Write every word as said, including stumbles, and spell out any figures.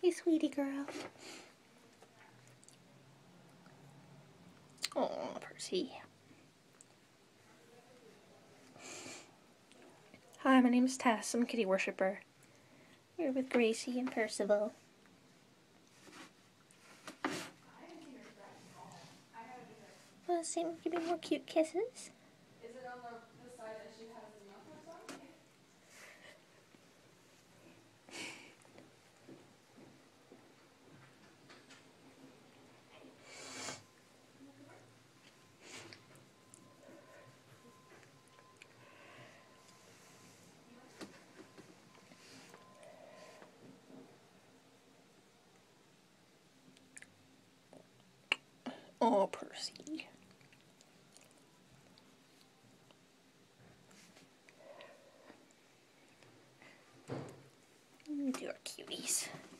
Hey, sweetie girl. Oh, Percy. Hi, my name is Tess. I'm a kitty worshipper. We're with Gracie and Percival. Want to see me give me more cute kisses? Is it on the, the side that she has the mouth on? Oh, Percy. You are cuties.